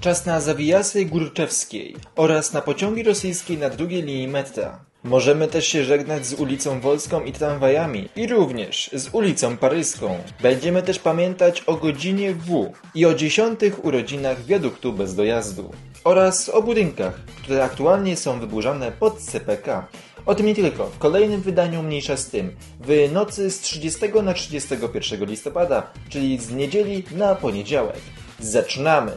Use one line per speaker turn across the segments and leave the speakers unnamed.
Czas na zawijasy Górczewskiej oraz na pociągi rosyjskie na drugiej linii metra. Możemy też się żegnać z ulicą Wolską i tramwajami i również z ulicą Paryską. Będziemy też pamiętać o godzinie W i o 10. urodzinach wiaduktu bez dojazdu. Oraz o budynkach, które aktualnie są wyburzane pod CPK. O tym nie tylko. W kolejnym wydaniu mniejsza z tym. W nocy z 30 na 31 listopada, czyli z niedzieli na poniedziałek. Zaczynamy!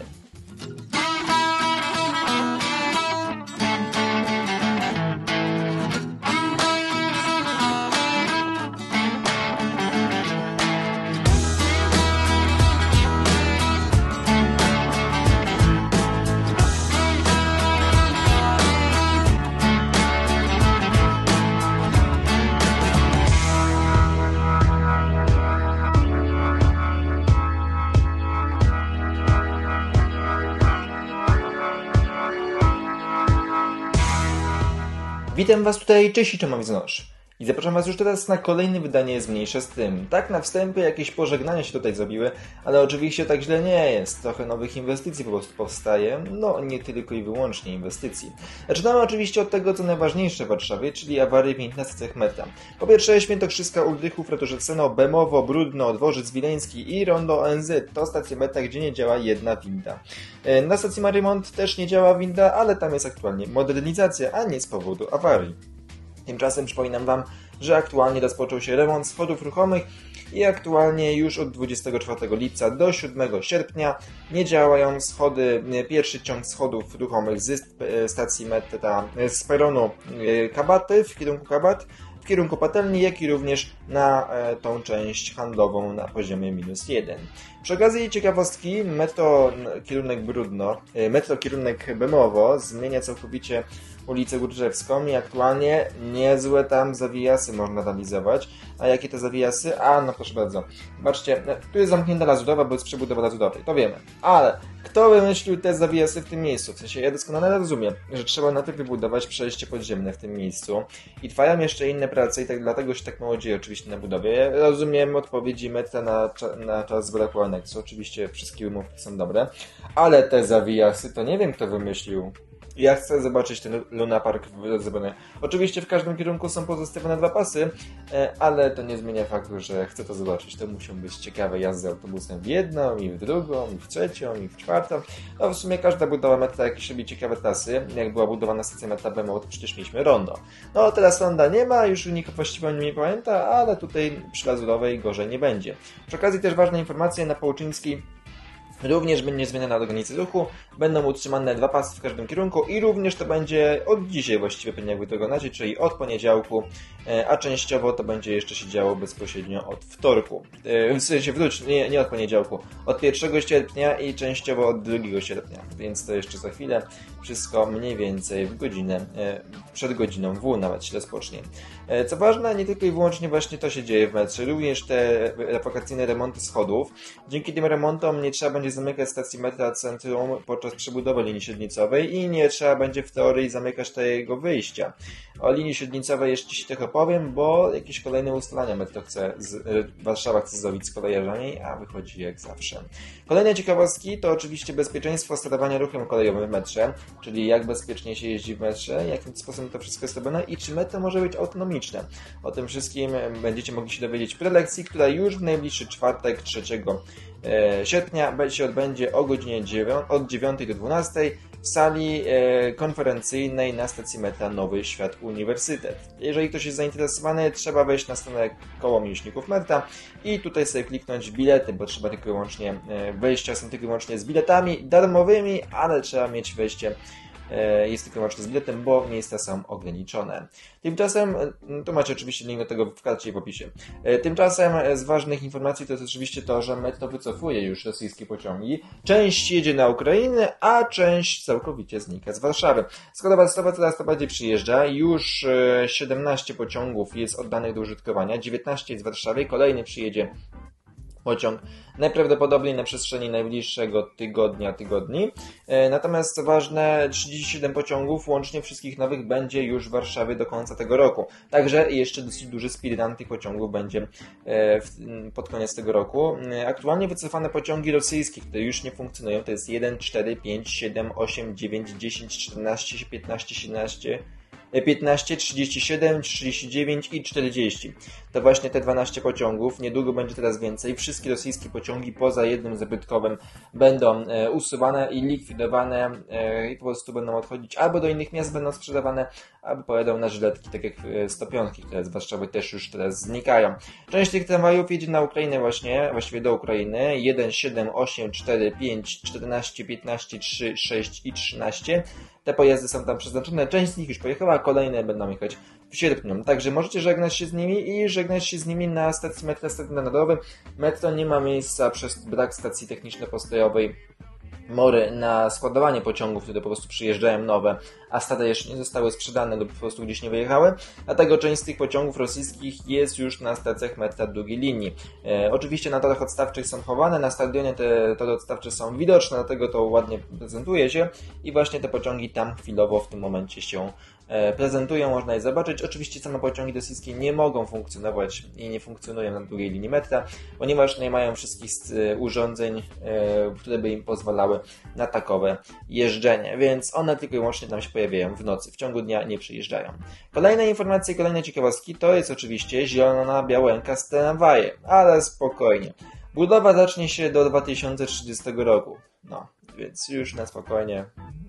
Witam Was tutaj, cześć i Czemowiznosz. I zapraszam Was już teraz na kolejne wydanie z mniejsza z tym. Tak na wstępie jakieś pożegnania się tutaj zrobiły, ale oczywiście tak źle nie jest. Trochę nowych inwestycji po prostu powstaje, no nie tylko i wyłącznie inwestycji. Zaczynamy oczywiście od tego, co najważniejsze w Warszawie, czyli awarii w na stacjach metra. Po pierwsze Świętokrzyska, Uldychów, Ratuszewscy, Bemowo, Brudno, Dworzec Wileński i Rondo ONZ. To stacje metra, gdzie nie działa jedna winda. Na stacji Marymont też nie działa winda, ale tam jest aktualnie modernizacja, a nie z powodu awarii. Tymczasem przypominam Wam, że aktualnie rozpoczął się remont schodów ruchomych i aktualnie już od 24 lipca do 7 sierpnia nie działają schody, pierwszy ciąg schodów ruchomych z stacji metra, z peronu Kabaty w kierunku Kabat, w kierunku Patelni, jak i również na tą część handlową na poziomie -1. Przy okazji ciekawostki, metro kierunek Brudno, metro kierunek Bemowo zmienia całkowicie ulicę Górczewską i aktualnie niezłe tam zawijasy można realizować. A jakie te zawijasy? A, no proszę bardzo. Zobaczcie, tu jest zamknięta Lazurowa, bo jest przebudowa Lazurowej, to wiemy. Ale kto wymyślił te zawijasy w tym miejscu? W sensie ja doskonale rozumiem, że trzeba najpierw wybudować przejście podziemne w tym miejscu i trwają jeszcze inne prace i tak dlatego się tak mało dzieje oczywiście na budowie. Ja rozumiem odpowiedzi metra na czas braku aneksu. Oczywiście wszystkie wymówki są dobre, ale te zawijasy to nie wiem kto wymyślił. Ja chcę zobaczyć ten Luna Park zrobiony. Oczywiście w każdym kierunku są pozostawione 2 pasy, ale to nie zmienia faktu, że chcę to zobaczyć. To muszą być ciekawe jazdy autobusem w jedną, i w drugą, i w trzecią, i w czwartą. No w sumie każda budowa metra jakieś robi ciekawe trasy. Jak była budowana stacja metra Bemowo, to przecież mieliśmy rondo. No teraz ronda nie ma, już nikt właściwie o nim nie pamięta, ale tutaj przy Lazurowej gorzej nie będzie. Przy okazji też ważna informacja, na Połczyńskiej również będzie zmieniona organizacja ruchu, będą utrzymane 2 pasy w każdym kierunku i również to będzie od dzisiaj właściwie pewnie jakby to oglądacie, czyli od poniedziałku, a częściowo to będzie jeszcze się działo bezpośrednio od wtorku. W sensie nie od poniedziałku, od 1 sierpnia i częściowo od 2 sierpnia, więc to jeszcze za chwilę. Wszystko mniej więcej w godzinę, przed godziną W nawet się rozpocznie. Co ważne, nie tylko i wyłącznie właśnie to się dzieje w metrze, również te wakacyjne remonty schodów. Dzięki tym remontom nie trzeba będzie zamykać stacji metra centrum podczas przebudowy linii średnicowej i nie trzeba będzie w teorii zamykać tego wyjścia. O linii średnicowej jeszcze Ci trochę powiem, bo jakieś kolejne ustalenia metro Warszawa chce zrobić z kolejarzami, a wychodzi jak zawsze. Kolejne ciekawostki to oczywiście bezpieczeństwo sterowania ruchem kolejowym w metrze, czyli jak bezpiecznie się jeździ w metrze, jakim sposobem to wszystko jest robione i czy metro może być autonomiczne. O tym wszystkim będziecie mogli się dowiedzieć w prelekcji, która już w najbliższy czwartek 3 sierpnia się odbędzie o godzinie od 9 do 12 w sali konferencyjnej na stacji metra Nowy Świat Uniwersytet. Jeżeli ktoś jest zainteresowany, trzeba wejść na stronę Koło Miłośników Metra i tutaj sobie kliknąć bilety, bo trzeba tylko i wyłącznie wejścia są tylko i wyłącznie z biletami darmowymi, ale trzeba mieć wejście jest tylko wyłącznie z biletem, bo miejsca są ograniczone. Tymczasem, tu macie oczywiście link do tego w karcie i w opisie. Tymczasem z ważnych informacji to jest oczywiście to, że metro wycofuje już rosyjskie pociągi. Część jedzie na Ukrainę, a część całkowicie znika z Warszawy. Skoro Warszawa coraz to bardziej przyjeżdża, już 17 pociągów jest oddanych do użytkowania, 19 jest w Warszawie, kolejny przyjedzie pociąg najprawdopodobniej na przestrzeni najbliższego tygodni. Natomiast co ważne, 37 pociągów łącznie wszystkich nowych będzie już w Warszawie do końca tego roku. Także jeszcze dosyć duży speedrun tych pociągów będzie pod koniec tego roku. Aktualnie wycofane pociągi rosyjskie, które już nie funkcjonują, to jest 1, 4, 5, 7, 8, 9, 10, 14, 15, 17... 15, 37, 39 i 40. To właśnie te 12 pociągów. Niedługo będzie teraz więcej. Wszystkie rosyjskie pociągi poza jednym zabytkowym będą usuwane i likwidowane i po prostu będą odchodzić albo do innych miast, będą sprzedawane, albo pojadą na żyletki, tak jak 105, które z Warszawy też już teraz znikają. Część tych tramwajów jedzie na Ukrainę właściwie do Ukrainy. 1, 7, 8, 4, 5, 14, 15, 3, 6 i 13. Te pojazdy są tam przeznaczone, część z nich już pojechała, kolejne będą jechać w sierpniu. Także możecie żegnać się z nimi i żegnać się z nimi na stacji metra standardowym. Metro nie ma miejsca przez brak stacji techniczno-postojowej Mory na składowanie pociągów, które po prostu przyjeżdżają nowe, a stare jeszcze nie zostały sprzedane lub po prostu gdzieś nie wyjechały. Dlatego część z tych pociągów rosyjskich jest już na stacjach metra drugiej linii. Oczywiście na torach odstawczych są chowane, na stadionie te tory odstawcze są widoczne, dlatego to ładnie prezentuje się i właśnie te pociągi tam chwilowo w tym momencie się prezentują, można je zobaczyć. Oczywiście same pociągi rosyjskie nie mogą funkcjonować i nie funkcjonują na drugiej linii metra, ponieważ nie mają wszystkich urządzeń, które by im pozwalały na takowe jeżdżenie, więc one tylko i wyłącznie tam się pojawiają w nocy, w ciągu dnia nie przyjeżdżają. Kolejne informacje, kolejne ciekawostki to jest oczywiście zielona Białęka z tramwajem, ale spokojnie. Budowa zacznie się do 2030 roku. No, więc już na spokojnie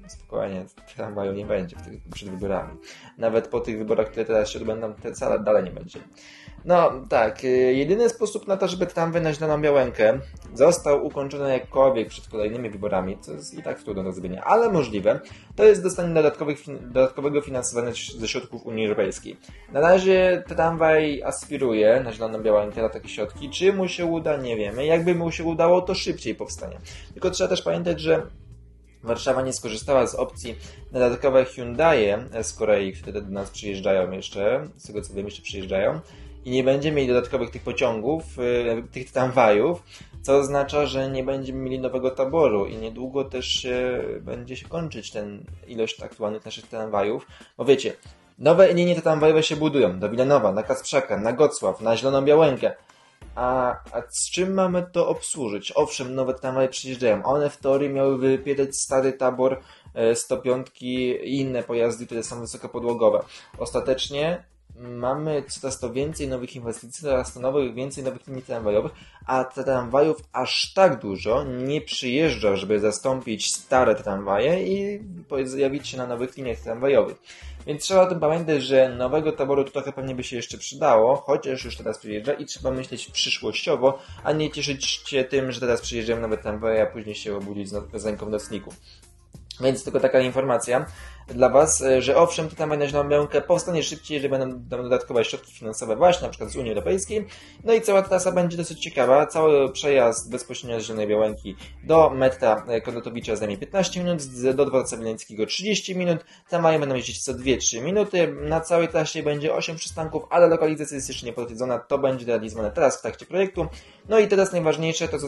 tramwaju nie będzie przed wyborami. Nawet po tych wyborach, które teraz się odbędą, dalej nie będzie. No tak, jedyny sposób na to, żeby tramwaj na Zieloną Białękę został ukończony jakkolwiek przed kolejnymi wyborami, co jest i tak trudno do zrobienia, ale możliwe, to jest dostanie dodatkowego finansowania ze środków Unii Europejskiej. Na razie tramwaj aspiruje na Zieloną Białękę na takie środki. Czy mu się uda? Nie wiemy. Jakby mu się udało, to szybciej powstanie. Tylko trzeba też pamiętać, że Warszawa nie skorzystała z opcji na dodatkowe Hyundai'e z Korei, które do nas przyjeżdżają jeszcze, z tego co wiem jeszcze przyjeżdżają, i nie będziemy mieli dodatkowych tych pociągów, tych tramwajów, co oznacza, że nie będziemy mieli nowego taboru i niedługo też będzie się kończyć ten ilość aktualnych naszych tramwajów. Bo wiecie, nowe linie tramwajowe się budują do Wilanowa, na Kasprzaka, na Gocław, na Zieloną Białękę. A z czym mamy to obsłużyć? Owszem, nowe tramwaje przyjeżdżają. One w teorii miały wypierać stary tabor 105 i inne pojazdy, które są wysokopodłogowe. Ostatecznie mamy coraz to więcej nowych inwestycji, coraz to więcej nowych linii tramwajowych, a tramwajów aż tak dużo nie przyjeżdża, żeby zastąpić stare tramwaje i zjawić się na nowych liniach tramwajowych. Więc trzeba o tym pamiętać, że nowego taboru trochę pewnie by się jeszcze przydało, chociaż już teraz przyjeżdża i trzeba myśleć przyszłościowo, a nie cieszyć się tym, że teraz przyjeżdżają nowe tramwaje, a później się obudzić z ręką w nocniku. Więc tylko taka informacja dla Was, że owszem, to tramwaj na Zieloną Białękę powstanie szybciej, że będą dodatkowe środki finansowe właśnie, na przykład z Unii Europejskiej. No i cała trasa będzie dosyć ciekawa. Cały przejazd bezpośrednio z Zielonej Białęki do metra Kondratowicza zajmie 15 minut, do dworca Wileńskiego 30 minut. Tramwaje będą jeździć co 2-3 minuty. Na całej trasie będzie 8 przystanków, ale lokalizacja jest jeszcze nie potwierdzona. To będzie realizowane teraz w trakcie projektu. No i teraz najważniejsze to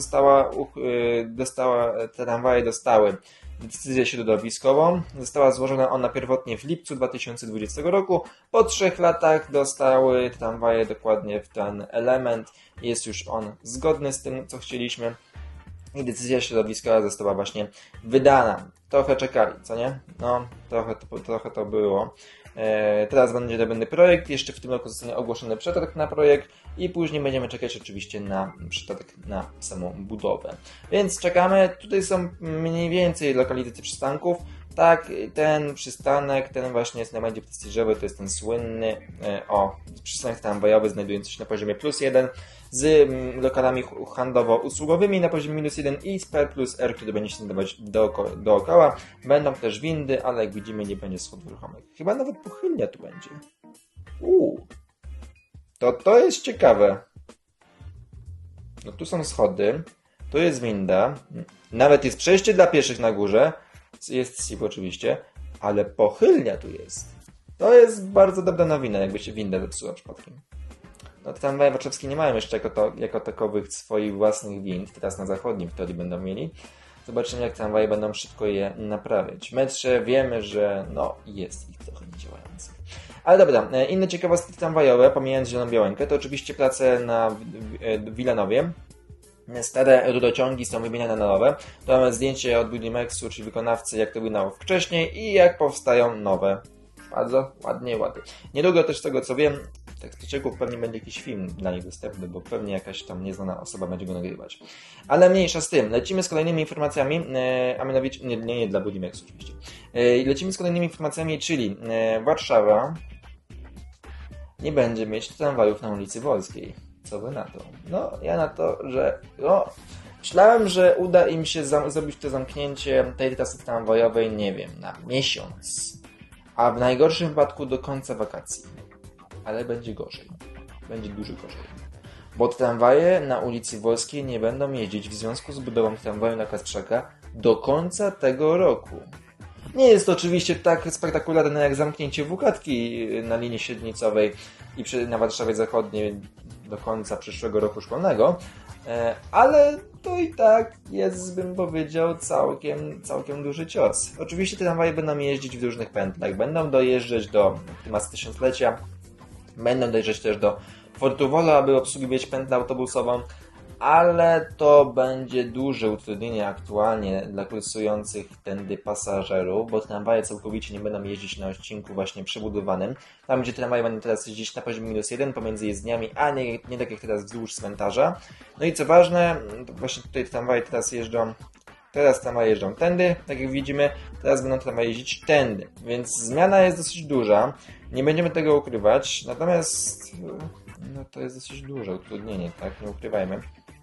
tramwaje dostały decyzję środowiskową. Została złożona ona pierwotnie w lipcu 2020 roku. Po 3 latach dostały tramwaje dokładnie w ten element. Jest już on zgodny z tym, co chcieliśmy. I decyzja środowiskowa została właśnie wydana. Trochę czekali, co nie? No, trochę to było. Teraz będzie robiony projekt, jeszcze w tym roku zostanie ogłoszony przetarg na projekt i później będziemy czekać oczywiście na przetarg na samą budowę. Więc czekamy, tutaj są mniej więcej lokalizacje przystanków. Tak, ten przystanek, ten właśnie jest najbardziej prestiżowy, to jest ten słynny przystanek tramwajowy znajdujący się na poziomie +1 z lokalami handlowo-usługowymi na poziomie -1 i z P+R, który będzie się znajdować dookoła. Będą też windy, ale jak widzimy nie będzie schodów ruchomych. Chyba nawet pochylnia tu będzie. To jest ciekawe. No tu są schody, tu jest winda, nawet jest przejście dla pieszych na górze, jest SIP oczywiście, ale pochylnia tu jest. To jest bardzo dobra nowina, jakby się winda zepsuła przypadkiem. no tramwaje warszawskie nie mają jeszcze jako takowych swoich własnych wind, teraz na zachodnim w teorii będą mieli. Zobaczymy, jak tramwaje będą szybko je naprawiać. W metrze wiemy, że no jest ich trochę niedziałających. Ale dobra, inne ciekawostki tramwajowe, pomijając Zieloną Białękę, to oczywiście prace na Wilanowie. Stare rurociągi są wymieniane na nowe. To mamy zdjęcie od Budimexu, czyli wykonawcy, jak to wyglądało wcześniej i jak powstają nowe. Bardzo ładnie. Niedługo też z tego co wiem, tak z przecieków pewnie będzie jakiś film dla nich dostępny, bo pewnie jakaś tam nieznana osoba będzie go nagrywać. Ale mniejsza z tym, lecimy z kolejnymi informacjami, a mianowicie, nie dla Budimexu oczywiście. Lecimy z kolejnymi informacjami, czyli Warszawa nie będzie mieć tramwajów na ulicy Wolskiej. Co wy na to? No, ja na to, że myślałem, że uda im się zrobić to zamknięcie tej trasy tramwajowej, nie wiem, na miesiąc. A w najgorszym wypadku do końca wakacji. Ale będzie gorzej. Będzie dużo gorzej. Bo tramwaje na ulicy Wolskiej nie będą jeździć w związku z budową tramwaju na Kasprzaka do końca tego roku. Nie jest to oczywiście tak spektakularne jak zamknięcie WKTki na linii średnicowej i na Warszawie Zachodniej do końca przyszłego roku szkolnego, ale to i tak jest, bym powiedział, całkiem duży cios. Oczywiście te tramwaje będą jeździć w różnych pętlach, będą dojeżdżać do masy tysiąclecia, będą dojeżdżać też do Fortu Wola, aby obsługiwać pętlę autobusową, ale to będzie duże utrudnienie aktualnie dla kursujących tędy pasażerów, bo tramwaje całkowicie nie będą jeździć na odcinku właśnie przebudowanym. Tam, gdzie tramwaje będą teraz jeździć na poziomie -1 pomiędzy jezdniami, a nie tak jak teraz wzdłuż cmentarza. No i co ważne, właśnie tutaj tramwaje teraz tramwaje jeżdżą tędy, tak jak widzimy, teraz będą tramwaje jeździć tędy, więc zmiana jest dosyć duża, nie będziemy tego ukrywać, natomiast no to jest dosyć duże utrudnienie, tak, nie ukrywajmy.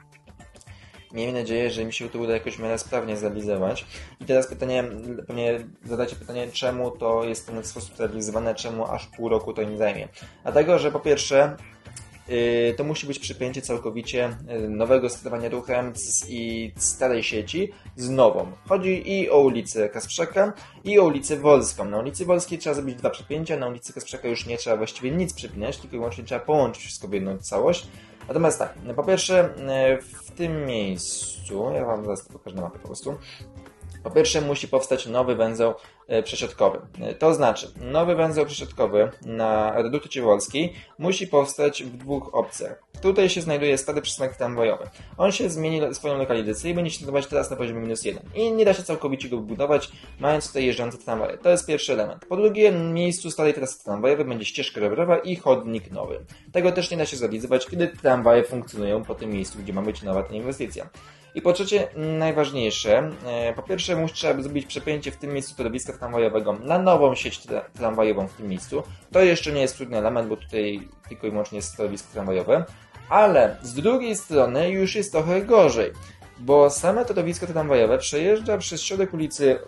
Miejmy nadzieję, że mi się to uda jakoś w miarę sprawnie zrealizować. I teraz pewnie zadacie pytanie, czemu to jest w ten sposób zrealizowane, czemu aż pół roku to im zajmie. Dlatego, że po pierwsze, to musi być przypięcie całkowicie nowego sterowania ruchem i starej sieci z nową. Chodzi i o ulicę Kasprzaka, i o ulicę Wolską. Na ulicy Wolskiej trzeba zrobić 2 przypięcia, na ulicy Kasprzaka już nie trzeba właściwie nic przypinać, tylko i wyłącznie trzeba połączyć wszystko w jedną całość. Natomiast tak, po pierwsze w tym miejscu, ja Wam zaraz to pokażę na mapie po prostu, po pierwsze musi powstać nowy węzeł przesiadkowy. To znaczy, nowy węzeł przesiadkowy na redukcie Wolskiej musi powstać w 2 opcjach. Tutaj się znajduje stary przystanek tramwajowy. On się zmieni swoją lokalizację i będzie się znajdować teraz na poziomie -1. I nie da się całkowicie go wybudować, mając tutaj jeżdżące tramwaje. To jest pierwszy element. Po drugie, w miejscu starej trasy tramwajowej będzie ścieżka rowerowa i chodnik nowy. Tego też nie da się zrealizować, kiedy tramwaje funkcjonują po tym miejscu, gdzie ma być nowa ta inwestycja. I po trzecie, najważniejsze, po pierwsze trzeba zrobić przepięcie w tym miejscu torowiska tramwajowego na nową sieć tramwajową w tym miejscu. To jeszcze nie jest trudny element, bo tutaj tylko i wyłącznie jest torowisko tramwajowe. Ale z drugiej strony już jest trochę gorzej, bo same torowisko tramwajowe przejeżdża przez środek ulicy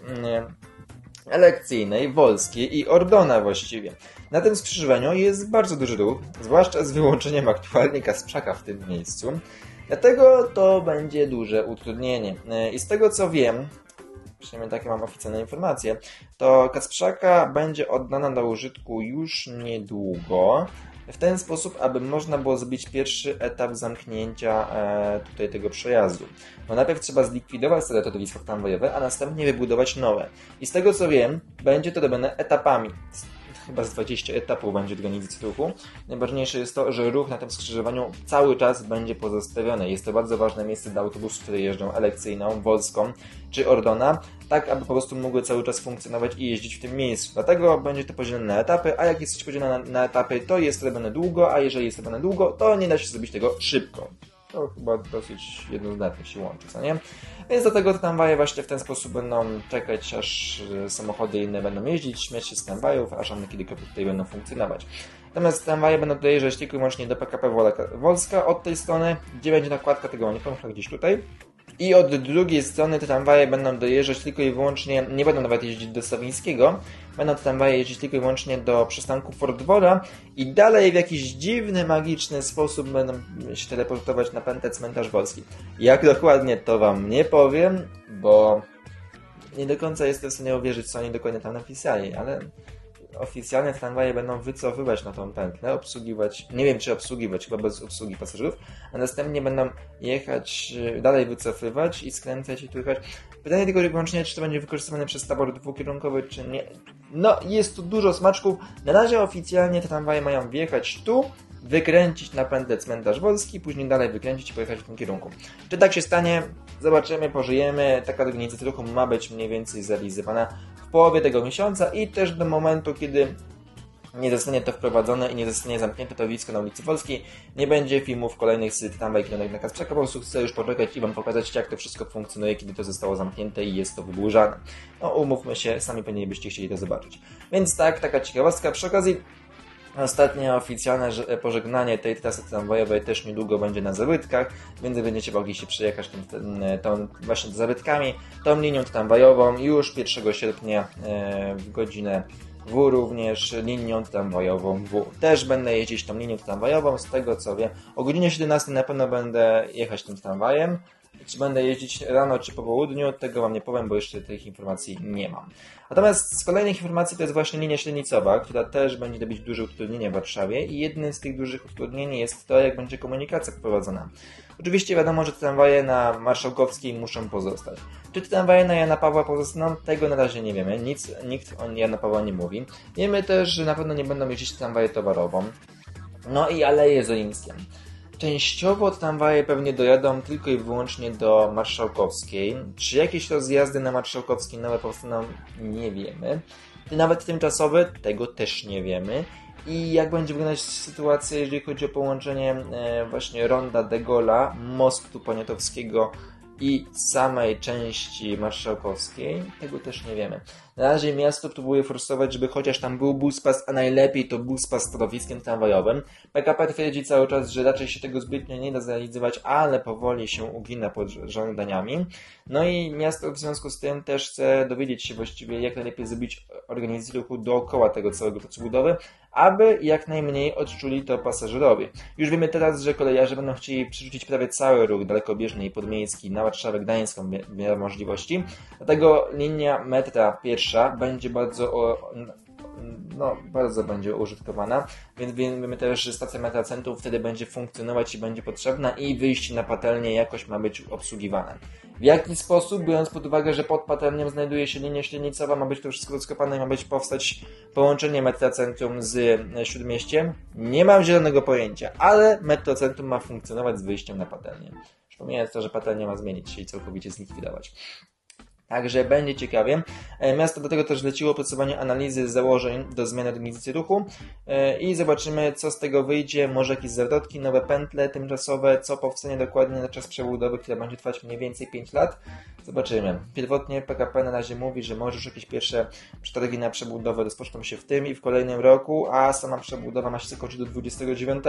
Elekcyjnej, Wolskiej i Ordona właściwie. Na tym skrzyżowaniu jest bardzo duży ruch, zwłaszcza z wyłączeniem aktualnie Kasprzaka w tym miejscu. Dlatego to będzie duże utrudnienie. I z tego co wiem, przynajmniej takie mam oficjalne informacje, to Kasprzaka będzie oddana do użytku już niedługo, w ten sposób, aby można było zrobić pierwszy etap zamknięcia tutaj tego przejazdu. No najpierw trzeba zlikwidować stare torowisko tramwajowe, a następnie wybudować nowe. I z tego co wiem, będzie to robione etapami. Chyba z 20 etapów będzie organizacji ruchu. Najważniejsze jest to, że ruch na tym skrzyżowaniu cały czas będzie pozostawiony. Jest to bardzo ważne miejsce dla autobusów, które jeżdżą Elekcyjną, Wolską czy Ordona, tak aby po prostu mogły cały czas funkcjonować i jeździć w tym miejscu. Dlatego będzie to podzielone na etapy, a jak jest coś podzielone na etapy, to jest robione długo, a jeżeli jest robione długo, to nie da się zrobić tego szybko. To chyba dosyć jednoznacznie się łączy, co nie? Więc dlatego te tramwaje właśnie w ten sposób będą czekać, aż samochody inne będą jeździć, śmiać się z tramwajów, aż one kiedykolwiek tutaj będą funkcjonować. Natomiast tramwaje będą dojeżdżać tylko i wyłącznie do PKP Wolska od tej strony, gdzie będzie nakładka tego Nikoncha gdzieś tutaj. I od drugiej strony te tramwaje będą dojeżdżać tylko i wyłącznie, nie będą nawet jeździć do Stawińskiego, będą te tramwaje jeździć tylko i wyłącznie do przystanku Fort Wola i dalej w jakiś dziwny, magiczny sposób będą się teleportować na pętlę Cmentarz Wolski. Jak dokładnie, to Wam nie powiem, bo nie do końca jestem w stanie uwierzyć, co oni dokładnie tam napisali, ale oficjalnie tramwaje będą wycofywać na tą pętlę, obsługiwać, nie wiem czy obsługiwać, chyba bez obsługi pasażerów, a następnie będą jechać, dalej wycofywać i skręcać i tu jechać. Pytanie tylko wyłącznie, czy to będzie wykorzystywane przez tabor dwukierunkowy, czy nie. No, jest tu dużo smaczków. Na razie oficjalnie te tramwaje mają wjechać tu, wykręcić na pętlę Cmentarz Wolski, później dalej wykręcić i pojechać w tym kierunku. Czy tak się stanie? Zobaczymy, pożyjemy. Taka organizacja ruchu ma być mniej więcej zrealizowana w połowie tego miesiąca i też do momentu, kiedy nie zostanie to wprowadzone i nie zostanie zamknięte to widowisko na ulicy Wolskiej, nie będzie filmów kolejnych z tramwaj kierunek na Kasprzyka. Po prostu chcę już poczekać i Wam pokazać, jak to wszystko funkcjonuje, kiedy to zostało zamknięte i jest to wyburzane. No umówmy się, sami pewnie byście chcieli to zobaczyć. Więc tak, taka ciekawostka. Przy okazji ostatnie oficjalne pożegnanie tej trasy tramwajowej też niedługo będzie na Zabytkach, więc będziecie mogli się przejechać tą właśnie Zabytkami, tą linią tramwajową już 1 sierpnia w godzinę W również linią tramwajową W. Też będę jeździć tą linią tramwajową, z tego co wiem. O godzinie 17 na pewno będę jechać tym tramwajem. Czy będę jeździć rano czy po południu, tego Wam nie powiem, bo jeszcze tych informacji nie mam. Natomiast z kolejnych informacji to jest właśnie linia średnicowa, która też będzie robić duże utrudnienie w Warszawie i jednym z tych dużych utrudnień jest to, jak będzie komunikacja prowadzona. Oczywiście wiadomo, że tramwaje na Marszałkowskiej muszą pozostać. Czy tramwaje na Jana Pawła pozostaną? Tego na razie nie wiemy. Nikt o Jana Pawła nie mówi. Wiemy też, że na pewno nie będą jeździć tramwaje towarową. No i Aleje Jerolimskie. Częściowo tramwaje pewnie dojadą tylko i wyłącznie do Marszałkowskiej. Czy jakieś rozjazdy na Marszałkowskiej nowe powstaną? Nie wiemy. I nawet tymczasowe? Tego też nie wiemy. I jak będzie wyglądać sytuacja, jeżeli chodzi o połączenie właśnie Ronda de Gaulle'a, mostu poniatowskiego i samej części marszałkowskiej, tego też nie wiemy. Na razie miasto próbuje forsować, żeby chociaż tam był buspas, a najlepiej to buspas z torowiskiem tramwajowym. PKP twierdzi cały czas, że raczej się tego zbytnio nie da zrealizować, ale powoli się ugina pod żądaniami. No i miasto w związku z tym też chce dowiedzieć się właściwie, jak najlepiej zrobić organizację ruchu dookoła tego całego procesu budowy, aby jak najmniej odczuli to pasażerowie. Już wiemy teraz, że kolejarze będą chcieli przerzucić prawie cały ruch dalekobieżny i podmiejski na Warszawę Gdańską w miarę możliwości. Dlatego linia metra pierwsza będzie bardzo będzie użytkowana, więc wiemy też, że stacja metra Centrum wtedy będzie funkcjonować i będzie potrzebna i wyjście na patelnię jakoś ma być obsługiwane. W jaki sposób, biorąc pod uwagę, że pod patelnią znajduje się linia średnicowa, ma być to wszystko rozkopane i ma być powstać połączenie metra Centrum z Śródmieściem? Nie mam zielonego pojęcia, ale metro Centrum ma funkcjonować z wyjściem na patelnię. Przypominając to, że patelnia ma zmienić się i całkowicie zlikwidować. Także będzie ciekawie. Miasto do tego też zleciło opracowanie analizy założeń do zmiany organizacji ruchu i zobaczymy, co z tego wyjdzie. Może jakieś zawrotki, nowe pętle tymczasowe, co powstanie dokładnie na czas przebudowy, która będzie trwać mniej więcej 5 lat. Zobaczymy. Pierwotnie PKP na razie mówi, że może już jakieś pierwsze przetargi na przebudowę rozpoczną się w tym i w kolejnym roku, a sama przebudowa ma się zakończyć do 29.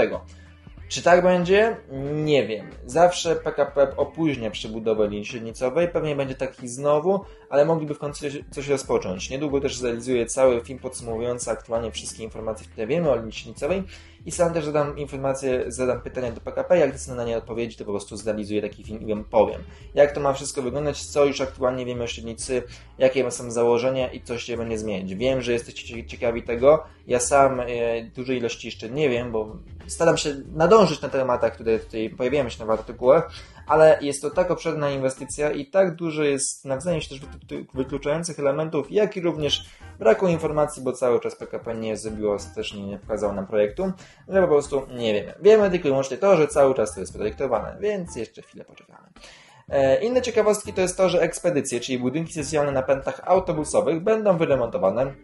Czy tak będzie? Nie wiem. Zawsze PKP opóźnia przebudowę linii średnicowej, pewnie będzie taki znowu, ale mogliby w końcu coś rozpocząć. Niedługo też zrealizuję cały film podsumowujący aktualnie wszystkie informacje, które wiemy o linii średnicowej i sam też zadam pytania do PKP, jak dostanę na nie odpowiedzi, to po prostu zrealizuję taki film i wam powiem. Jak to ma wszystko wyglądać, co już aktualnie wiemy o średnicy, jakie są założenia i co się będzie zmieniać. Wiem, że jesteście ciekawi tego, ja sam dużej ilości jeszcze nie wiem, bo staram się nadążyć na tematach, które tutaj pojawiają się w artykułach, ale jest to tak obszerna inwestycja i tak dużo jest nawzajem się też wykluczających elementów, jak i również braku informacji, bo cały czas PKP nie zrobiło ostatecznie, nie pokazało nam projektu, że po prostu nie wiemy. Wiemy tylko i wyłącznie to, że cały czas to jest projektowane, więc jeszcze chwilę poczekamy. Inne ciekawostki to jest to, że ekspedycje, czyli budynki socjalne na pętlach autobusowych będą wyremontowane.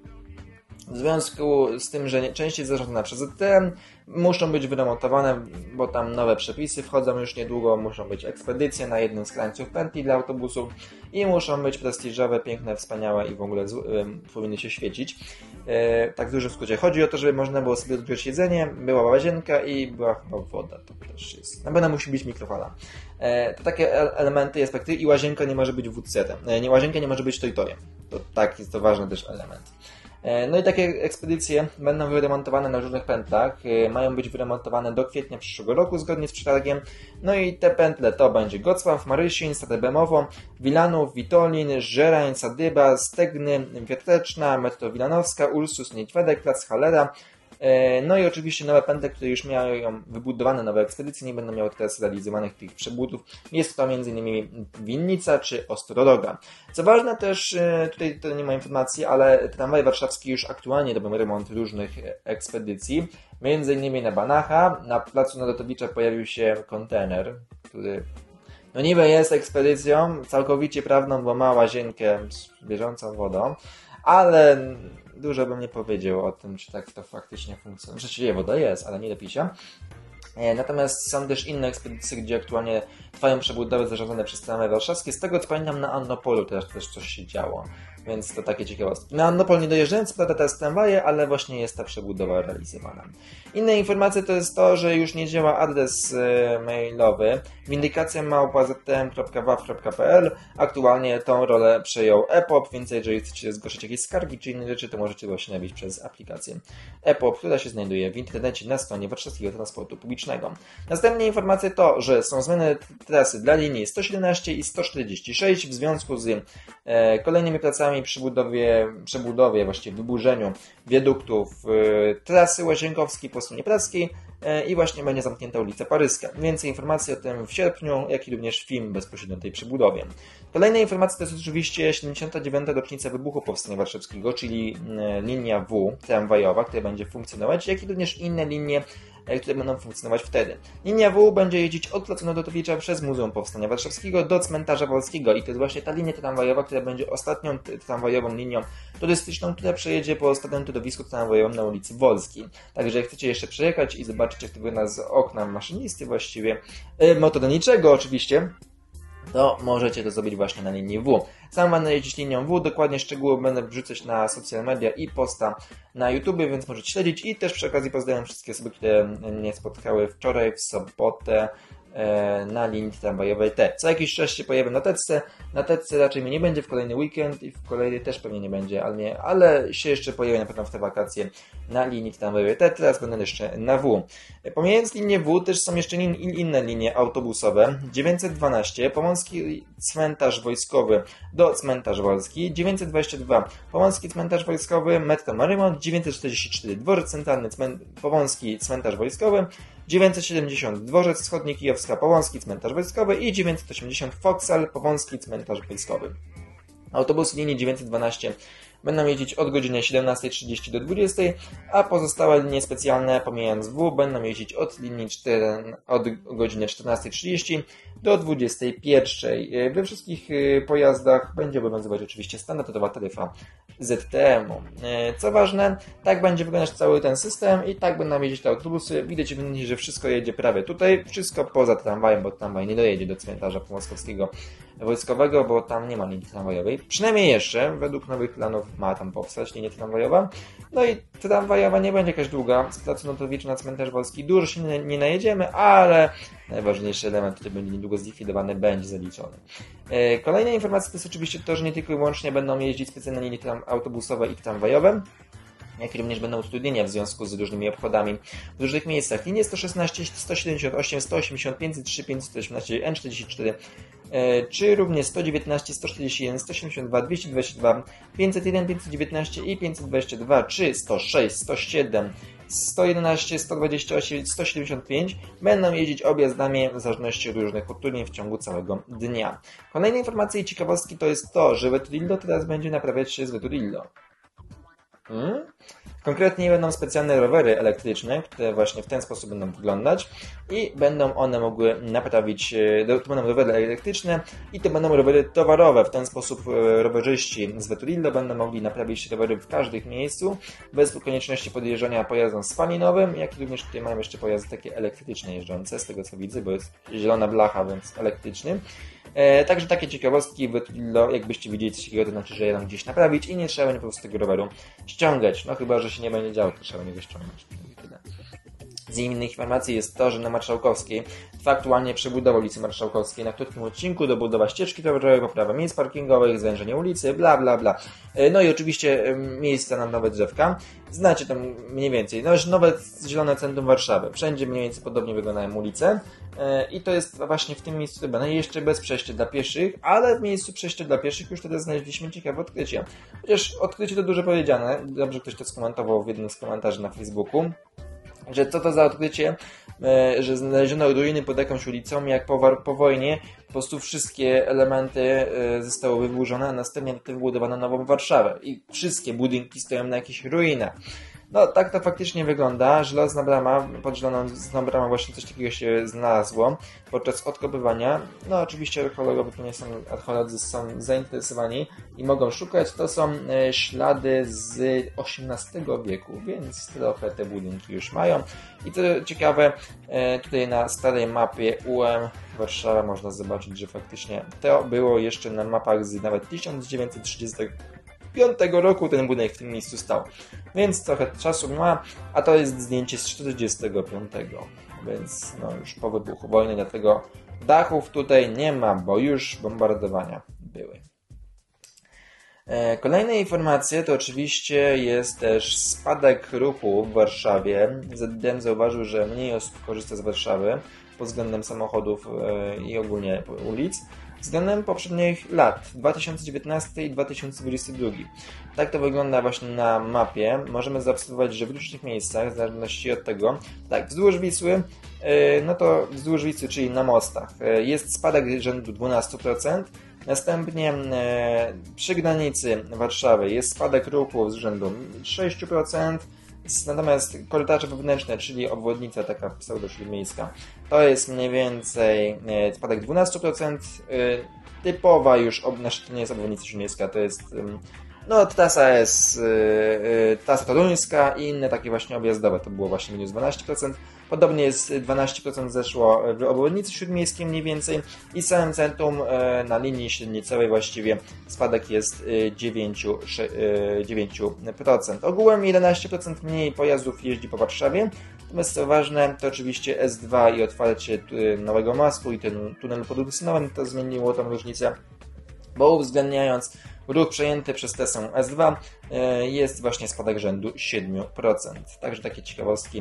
W związku z tym, że część jest zarządzana przez ZTM, muszą być wyremontowane, bo tam nowe przepisy wchodzą już niedługo, muszą być ekspedycje na jednym z krańców pętli dla autobusów i muszą być prestiżowe, piękne, wspaniałe i w ogóle powinny się świecić. Tak w dużym skrócie. Chodzi o to, żeby można było sobie odgrzać jedzenie, była łazienka i była chyba woda. To też jest. Na pewno musi być mikrofala. To takie elementy, aspekty i łazienka nie może być wódcetem. Łazienka nie może być tojtojem. To tak, jest to ważny też element. No i takie ekspedycje będą wyremontowane na różnych pętlach. Mają być wyremontowane do kwietnia przyszłego roku zgodnie z przetargiem. No i te pętle to będzie Gocław, Marysin, Stadebemowo, Wilanów, Witolin, Żerań, Sadyba, Stegny, Wiatreczna, Metro Wilanowska, Ursus, Niedźwiedek, Plac Halera. No i oczywiście nowe pętle, które już mają wybudowane nowe ekspedycje, nie będą miały teraz realizowanych tych przebudów. Jest to m.in. Winnica czy Ostroroga. Co ważne też, tutaj to nie ma informacji, ale tramwaj warszawski już aktualnie robią remont różnych ekspedycji. M.in. na Banacha, na placu Narutowicza pojawił się kontener, który no niby jest ekspedycją całkowicie prawną, bo ma łazienkę z bieżącą wodą, ale dużo bym nie powiedział o tym, czy tak to faktycznie funkcjonuje. Rzeczywiście woda jest, ale nie do picia. Natomiast są też inne ekspedycje, gdzie aktualnie trwają przebudowy zarządzane przez tramwaj warszawskie. Z tego co pamiętam, na Annopolu też coś się działo, więc to takie ciekawostki. Na Annopol nie dojeżdżają, co prawda teraz tramwaje, ale właśnie jest ta przebudowa realizowana. Inne informacje to jest to, że już nie działa adres mailowy windykacja@ztm.waw.pl. Aktualnie tą rolę przejął EPOP, więc jeżeli chcecie zgłosić jakieś skargi czy inne rzeczy, to możecie właśnie nabić przez aplikację EPOP, która się znajduje w internecie na stronie Warszawskiego Transportu Publicznego. Następnie informacje to, że są zmiany trasy dla linii 117 i 146 w związku z kolejnymi pracami przy przebudowie, właściwie wyburzeniu wiaduktów trasy Łazienkowskiej po stronie praskiej i właśnie będzie zamknięta ulica Paryska. Więcej informacji o tym w sierpniu, jak i również film bezpośrednio tej przebudowie. Kolejne informacje to jest oczywiście 79. rocznica wybuchu Powstania Warszawskiego, czyli linia W tramwajowa, która będzie funkcjonować, jak i również inne linie, które będą funkcjonować wtedy. Linia W będzie jeździć od placu Narutowicza przez Muzeum Powstania Warszawskiego do Cmentarza Wolskiego i to jest właśnie ta linia tramwajowa, która będzie ostatnią tramwajową linią turystyczną, która przejedzie po ostatnim torowisku tramwajowym na ulicy Wolskiej. Także jak chcecie jeszcze przejechać i zobaczyć, jak to wygląda z okna maszynisty właściwie, motorniczego oczywiście, to możecie to zrobić właśnie na linii W. Sam będę jeździć linią W, dokładnie szczegóły będę wrzucać na social media i posta na YouTube, więc możecie śledzić i też przy okazji pozdrawiam wszystkie osoby, które mnie spotkały wczoraj, w sobotę, na linii tramwajowej T. Co jakiś czas się pojawię na teczce. Na teczce raczej mnie nie będzie w kolejny weekend i w kolejny też pewnie nie będzie, ale się jeszcze pojawię na pewno w te wakacje na linii tramwajowej T. Teraz będę jeszcze na W. Pomijając linię W też są jeszcze inne linie autobusowe. 912 Pomorski Cmentarz Wojskowy do Cmentarz Wolski, 922 Pomorski Cmentarz Wojskowy, Metro Marymont, 944 Dworzec Centralny Pomorski Cmentarz Wojskowy, 970 Dworzec Wschodni Kijowska Powązki Cmentarz Wojskowy i 980 Foksal Powązki Cmentarz Wojskowy. Autobusy linii 912 będą jeździć od godziny 17:30 do 20:00, a pozostałe linie specjalne, pomijając W, będą jeździć od godziny 14:30 do 21:00. We wszystkich pojazdach będzie obowiązywać oczywiście standardowa taryfa ZTM-u. Co ważne, tak będzie wyglądać cały ten system i tak będą jeździć te autobusy. Widać, że wszystko jedzie prawie tutaj, wszystko poza tramwajem, bo tramwaj nie dojedzie do cmentarza Pomoskowskiego Wojskowego, bo tam nie ma linii tramwajowej. Przynajmniej jeszcze, według nowych planów ma tam powstać linia tramwajowa. No i tramwajowa nie będzie jakaś długa. Z placu Narutowicza na cmentarz Wolski dużo się nie najedziemy, ale najważniejszy element, który będzie niedługo zlikwidowany, będzie zaliczony. Kolejna informacja to jest oczywiście to, że nie tylko i wyłącznie będą jeździć specjalne linie autobusowe i tramwajowe, jak również będą utrudnienia w związku z różnymi obchodami w różnych miejscach. Linie 116, 178, 180, 503, 518, N44, czy również 119, 141, 172, 222, 501, 519 i 522, czy 106, 107, 111, 128, 175 będą jeździć objazdami w zależności od różnych utrudnień w ciągu całego dnia. Kolejne informacje i ciekawostki to jest to, że Veturillo teraz będzie naprawiać się z Veturillo. Konkretnie będą specjalne rowery elektryczne, które właśnie w ten sposób będą wyglądać i będą one mogły naprawić, to będą rowery elektryczne i to będą rowery towarowe. W ten sposób rowerzyści z Veturillo będą mogli naprawić rowery w każdym miejscu, bez konieczności podjeżdżania pojazdem spalinowym, jak i również tutaj mają jeszcze pojazdy takie elektryczne jeżdżące, z tego co widzę, bo jest zielona blacha, więc elektryczny. Także takie ciekawostki Veturillo, jakbyście widzieli coś takiego, to znaczy, że jadą gdzieś naprawić i nie trzeba będzie po prostu tego roweru ściągać. No chyba, że się nie będzie działo, to trzeba niego ściągnąć. Tyle. Z innych informacji jest to, że na Marszałkowskiej trwa aktualnie przebudowa ulicy Marszałkowskiej. Na krótkim odcinku dobudowa ścieżki rowerowej, poprawa miejsc parkingowych, zwężenie ulicy, bla bla bla. No i oczywiście miejsca na nowe drzewka. Znacie tam mniej więcej. No już nowe zielone centrum Warszawy. Wszędzie mniej więcej podobnie wyglądają ulice. I to jest właśnie w tym miejscu chyba jeszcze bez przejścia dla pieszych, ale w miejscu przejścia dla pieszych już wtedy znaleźliśmy ciekawe odkrycie. Chociaż odkrycie to dużo powiedziane. Dobrze ktoś to skomentował w jednym z komentarzy na Facebooku. Że co to za odkrycie, że znaleziono ruiny pod jakąś ulicą, jak po wojnie po prostu wszystkie elementy zostały wyburzone, a następnie wybudowano nową Warszawę i wszystkie budynki stoją na jakichś ruinach. No tak to faktycznie wygląda. Żelazna brama, pod żelazną bramą właśnie coś takiego się znalazło podczas odkopywania. No oczywiście archeolodzy są zainteresowani i mogą szukać. To są ślady z XVIII wieku, więc trochę te budynki już mają. I to ciekawe, tutaj na starej mapie UM Warszawa można zobaczyć, że faktycznie to było jeszcze na mapach z nawet 1935 roku ten budynek w tym miejscu stał. Więc trochę czasu ma, a to jest zdjęcie z 1945. Więc no już po wybuchu wojny, dlatego dachów tutaj nie ma, bo już bombardowania były. Kolejne informacje to oczywiście jest też spadek ruchu w Warszawie. ZDM zauważył, że mniej osób korzysta z Warszawy pod względem samochodów i ogólnie ulic względem poprzednich lat 2019 i 2022. Tak to wygląda właśnie na mapie. Możemy zaobserwować, że w różnych miejscach, w zależności od tego, tak, wzdłuż Wisły, no to wzdłuż Wisły, czyli na mostach, jest spadek rzędu 12%. Następnie przy granicy Warszawy jest spadek ruchu z rzędu 6%. Natomiast korytarze wewnętrzne, czyli obwodnica taka pseudo-śródmiejska, to jest mniej więcej spadek 12%. Typowa już, znaczy to nie jest obwodnica śródmiejska, to jest no trasa jest trasa toruńska i inne takie właśnie objazdowe, to było właśnie minus 12%. Podobnie jest 12% zeszło w obwodnicy śródmiejskiej mniej więcej i w samym centrum na linii średnicowej właściwie spadek jest 9%. Ogółem 11% mniej pojazdów jeździ po Warszawie. Natomiast co ważne, to oczywiście S2 i otwarcie nowego mostu i ten tunelu pod Ursynowem to zmieniło tą różnicę, bo uwzględniając ruch przejęty przez trasę S2 jest właśnie spadek rzędu 7%. Także takie ciekawostki.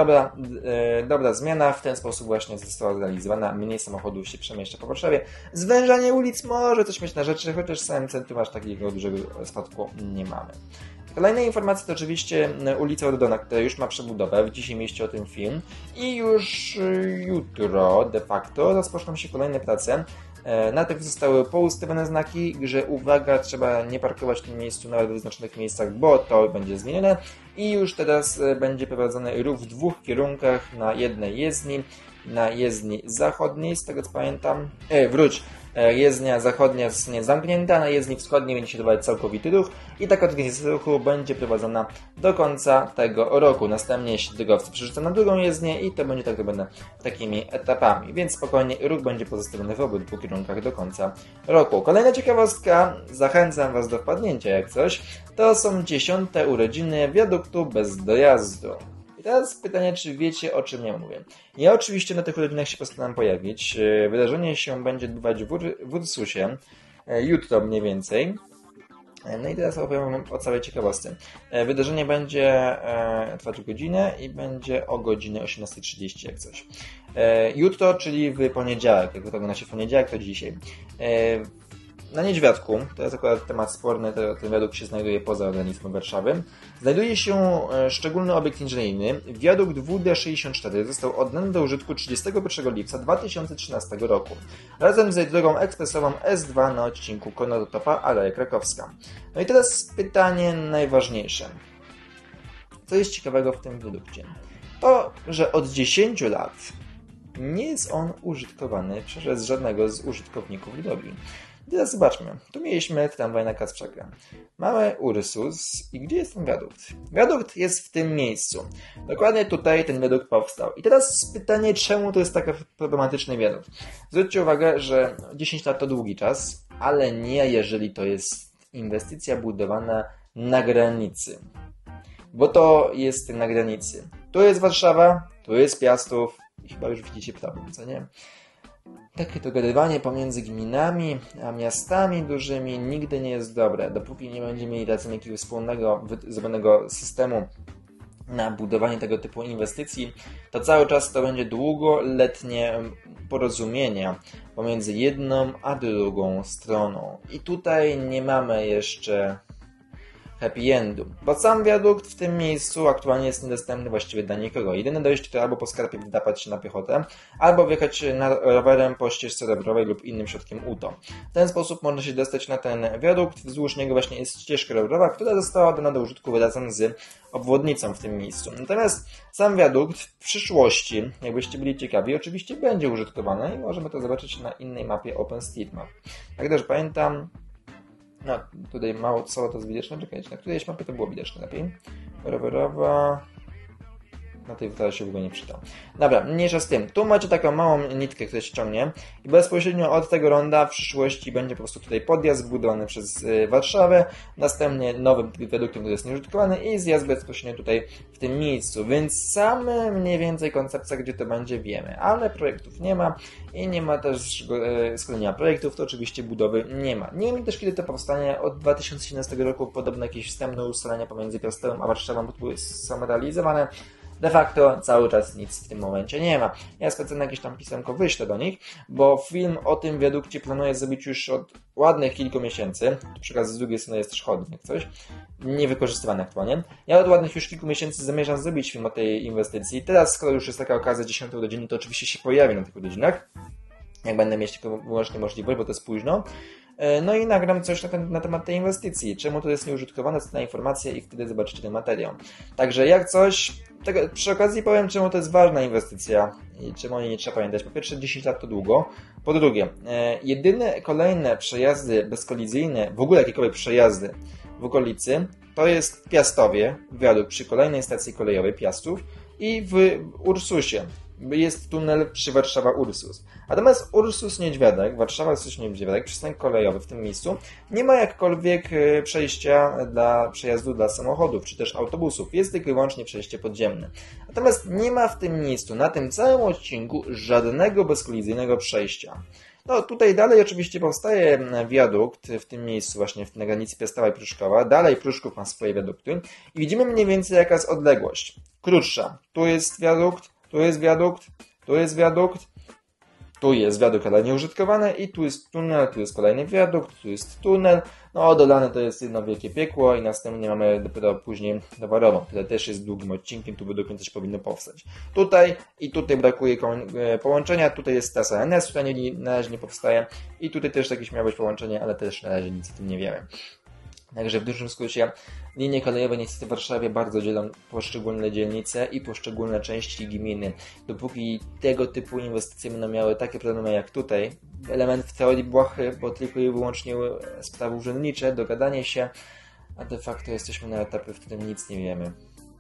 Dobra zmiana. W ten sposób właśnie została zrealizowana. Mniej samochodów się przemieszcza po Warszawie. Zwężanie ulic może coś mieć na rzeczy, chociaż w samym centrum aż takiego dużego spadku nie mamy. Kolejna informacja to oczywiście ulica Ordona, która już ma przebudowę. Dzisiaj mieści o tym film. I już jutro de facto rozpoczną się kolejne prace. Najpierw zostały poustawione znaki, że uwaga, trzeba nie parkować w tym miejscu nawet w wyznaczonych miejscach, bo to będzie zmienione. I już teraz będzie prowadzony ruch w dwóch kierunkach na jednej jezdni. Na jezdni zachodniej, z tego co pamiętam. Jezdnia zachodnia zostanie zamknięta, na jezdni wschodniej będzie się odbywać całkowity ruch i taka organizacja ruchu będzie prowadzona do końca tego roku. Następnie się drogowcy przerzucą na drugą jezdnię i to będzie tak naprawdę takimi etapami, więc spokojnie ruch będzie pozostawiony w obydwu kierunkach do końca roku. Kolejna ciekawostka, zachęcam Was do wpadnięcia jak coś, to są 10. urodziny wiaduktu bez dojazdu. I teraz pytanie, czy wiecie, o czym ja mówię. Ja oczywiście na tych urodzinach się postaram pojawić. Wydarzenie się będzie odbywać w Ursusie, jutro mniej więcej. No i teraz opowiem o całej ciekawostce. Wydarzenie będzie trwać godzinę i będzie o godzinie 18:30 jak coś. Jutro, czyli w poniedziałek, jak to ogląda się w poniedziałek, to dzisiaj. Na Niedźwiadku, to jest akurat temat sporny, ten wiadukt się znajduje poza organizmem Warszawy, znajduje się szczególny obiekt inżynieryjny. Wiadukt WD64 został oddany do użytku 31 lipca 2013 roku, razem z drogą ekspresową S2 na odcinku Konratopa Aleja Krakowska. No i teraz pytanie najważniejsze. Co jest ciekawego w tym wiadukcie? To, że od 10 lat nie jest on użytkowany przez żadnego z użytkowników drogi. Teraz zobaczmy. Tu mieliśmy tramwaj na Kasprzaka. Mamy Ursus i gdzie jest ten wiadukt? Wiadukt jest w tym miejscu. Dokładnie tutaj ten wiadukt powstał. I teraz pytanie, czemu to jest taki problematyczny wiadukt? Zwróćcie uwagę, że 10 lat to długi czas, ale nie jeżeli to jest inwestycja budowana na granicy. bo to jest na granicy. Tu jest Warszawa, tu jest Piastów i chyba już widzicie problem, co nie? Takie dogadywanie pomiędzy gminami a miastami dużymi nigdy nie jest dobre, dopóki nie będziemy mieli razem jakiegoś wspólnego, zrobionego systemu na budowanie tego typu inwestycji, to cały czas to będzie długoletnie porozumienie pomiędzy jedną a drugą stroną. I tutaj nie mamy jeszcze happy endu, bo sam wiadukt w tym miejscu aktualnie jest niedostępny właściwie dla nikogo. Jedyne dojście to albo po skarpie wdrapać się na piechotę, albo wjechać rowerem po ścieżce rowerowej lub innym środkiem UTO. W ten sposób można się dostać na ten wiadukt, wzdłuż niego właśnie jest ścieżka rowerowa, która została dana do użytku razem z obwodnicą w tym miejscu. Natomiast sam wiadukt w przyszłości, jakbyście byli ciekawi, oczywiście będzie użytkowany i możemy to zobaczyć na innej mapie OpenStreetMap. Jak też pamiętam, no, tutaj mało co to jest widoczne, czekajcie, na którejś mapie to było widoczne lepiej. Rowerowa. Na tej wcale się w ogóle nie przyda. Dobra, mniejsza z tym. Tu macie taką małą nitkę, która się ciągnie i bezpośrednio od tego ronda w przyszłości będzie po prostu tutaj podjazd zbudowany przez Warszawę, następnie nowym wiaduktem, który jest nieużytkowany i zjazd bezpośrednio tutaj w tym miejscu, więc same mniej więcej koncepcja, gdzie to będzie, wiemy, ale projektów nie ma i nie ma też składania projektów, to oczywiście budowy nie ma. Nie wiem też, kiedy to powstanie. Od 2017 roku podobno jakieś wstępne ustalenia pomiędzy Piastowem a Warszawą są realizowane. De facto cały czas nic w tym momencie nie ma. Ja specjalnie jakieś tam pisemko wyślę do nich, bo film o tym wiadukcie planuję zrobić już od ładnych kilku miesięcy. Przy okazji z drugiej strony jest też chodnik, coś niewykorzystywany aktualnie. Ja od ładnych już kilku miesięcy zamierzam zrobić film o tej inwestycji. Teraz, skoro już jest taka okazja 10 urodziny, to oczywiście się pojawi na tych urodzinach. Jak będę mieć tylko wyłącznie możliwość, bo to jest późno. No i nagram coś na temat tej inwestycji. Czemu to jest nieużytkowane, co ta informacja i wtedy zobaczycie ten materiał. Także jak coś, przy okazji powiem, czemu to jest ważna inwestycja i czemu o niej nie trzeba pamiętać. Po pierwsze, 10 lat to długo. Po drugie, jedyne kolejne przejazdy bezkolizyjne, w ogóle jakiekolwiek przejazdy w okolicy, to jest w Piastowie, wiadukt przy kolejnej stacji kolejowej Piastów i w Ursusie. Jest tunel przy Warszawa-Ursus. Natomiast Ursus-Niedźwiadek, Warszawa-Ursus-Niedźwiadek, przystanek kolejowy w tym miejscu, nie ma jakkolwiek przejścia dla przejazdu dla samochodów, czy też autobusów. Jest tylko i wyłącznie przejście podziemne. Natomiast nie ma w tym miejscu, na tym całym odcinku, żadnego bezkolizyjnego przejścia. No tutaj dalej oczywiście powstaje wiadukt w tym miejscu właśnie na granicy Piastowa i Pruszkowa. Dalej Pruszków ma swoje wiadukty i widzimy mniej więcej jaka jest odległość. Krótsza. Tu jest wiadukt, tu jest wiadukt, tu jest wiadukt, tu jest wiadukt, ale nieużytkowany i tu jest tunel, tu jest kolejny wiadukt, tu jest tunel. No dolane to jest jedno wielkie piekło i następnie mamy dopiero później towarową, która też jest długim odcinkiem, tu według mnie coś powinno powstać. Tutaj i tutaj brakuje połączenia, tutaj jest trasa NS, która na razie nie powstaje i tutaj też jakieś miało być połączenie, ale też na razie nic o tym nie wiemy. Także w dużym skrócie linie kolejowe niestety w Warszawie bardzo dzielą poszczególne dzielnice i poszczególne części gminy. Dopóki tego typu inwestycje będą miały takie problemy jak tutaj, element w teorii błahy, bo tylko i wyłącznie sprawy urzędnicze, dogadanie się, a de facto jesteśmy na etapie, w którym nic nie wiemy.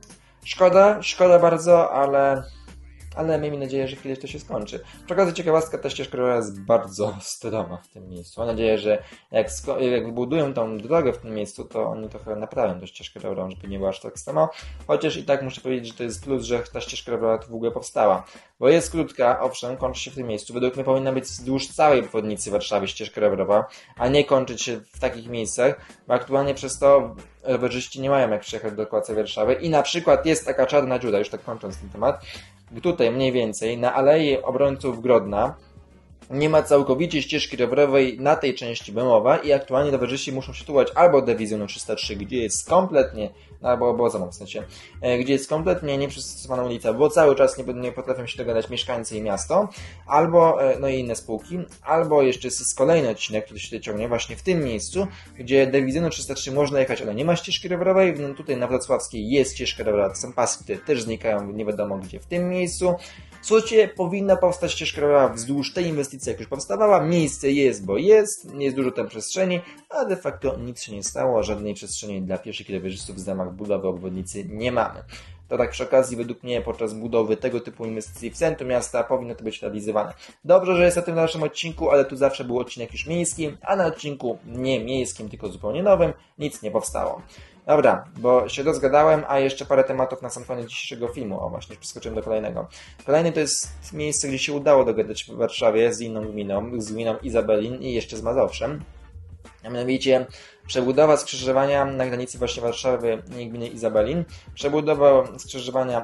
Szkoda bardzo, ale miejmy nadzieję, że kiedyś to się skończy. Przy okazji ciekawostka, ta ścieżka rowerowa jest bardzo stroma w tym miejscu. Mam nadzieję, że jak wybudują tą drogę w tym miejscu, to oni trochę naprawią tę ścieżkę rowerową, żeby nie była aż tak stroma. Chociaż i tak muszę powiedzieć, że to jest plus, że ta ścieżka rowerowa tu w ogóle powstała. Bo jest krótka, owszem, kończy się w tym miejscu. Według mnie powinna być wzdłuż całej obwodnicy Warszawy ścieżka rowerowa, a nie kończyć się w takich miejscach, bo aktualnie przez to rowerzyści nie mają jak przyjechać do końca Warszawy i na przykład jest taka czarna dziura, już tak kończąc ten temat, tutaj mniej więcej na Alei Obrońców Grodna nie ma całkowicie ścieżki rowerowej na tej części Bemowa i aktualnie rowerzyści muszą się tułać albo dywizjoną 303, gdzie jest kompletnie, albo obozem w sensie, gdzie jest kompletnie nieprzystosowana ulica, bo cały czas nie potrafią się dogadać mieszkańcy i miasto, albo, no i inne spółki, albo jeszcze jest kolejny odcinek, który się tutaj ciągnie właśnie w tym miejscu, gdzie dywizjoną 303 można jechać, ale nie ma ścieżki rowerowej, no tutaj na Wrocławskiej jest ścieżka rowerowa, to są pasy, które też znikają nie wiadomo gdzie w tym miejscu. Słuchajcie, powinna powstać ścieżka rowerowa wzdłuż tej inwestycji, jak już powstawała. Miejsce jest, bo jest dużo tam przestrzeni, a de facto nic się nie stało, żadnej przestrzeni dla pieszych i rowerzystów w ramach budowy obwodnicy nie mamy. To tak przy okazji, według mnie, podczas budowy tego typu inwestycji w centrum miasta powinno to być realizowane. Dobrze, że jest na tym naszym odcinku, ale tu zawsze był odcinek już miejski, a na odcinku nie miejskim, tylko zupełnie nowym, nic nie powstało. Dobra, bo się rozgadałem, a jeszcze parę tematów na sam koniec dzisiejszego filmu. O, właśnie, przeskoczyłem do kolejnego. Kolejny to jest miejsce, gdzie się udało dogadać w Warszawie z inną gminą, z gminą Izabelin i jeszcze z Mazowszem. A mianowicie przebudowa skrzyżowania na granicy właśnie Warszawy i gminy Izabelin. Przebudowa skrzyżowania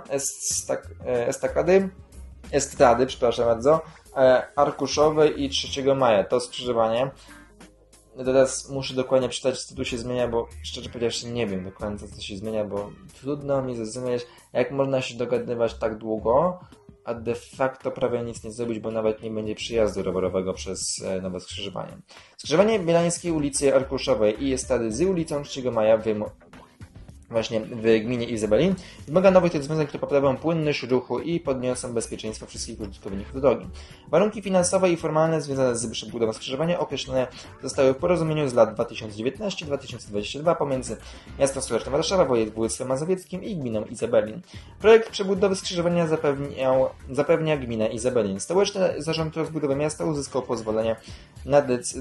Estrady, przepraszam bardzo, Arkuszowej i 3 Maja. To skrzyżowanie. Teraz muszę dokładnie przeczytać, co tu się zmienia, bo szczerze powiedziawszy nie wiem dokładnie, co się zmienia, bo trudno mi zrozumieć, jak można się dogadywać tak długo, a de facto prawie nic nie zrobić, bo nawet nie będzie przyjazdu rowerowego przez nowe skrzyżowanie. Skrzyżowanie Bielańskiej ulicy Arkuszowej i Estrady z ulicą 3 Maja właśnie w gminie Izabelin wymaga nowych rozwiązań, które poprawią płynność ruchu i podniosą bezpieczeństwo wszystkich użytkowników drogi. Warunki finansowe i formalne związane z przebudową skrzyżowania określone zostały w porozumieniu z lat 2019-2022 pomiędzy Miastem Stołecznym Warszawa, Województwem Mazowieckim i gminą Izabelin. Projekt przebudowy skrzyżowania zapewnia gminę Izabelin. Stołeczny Zarząd Rozbudowy Miasta uzyskał pozwolenie na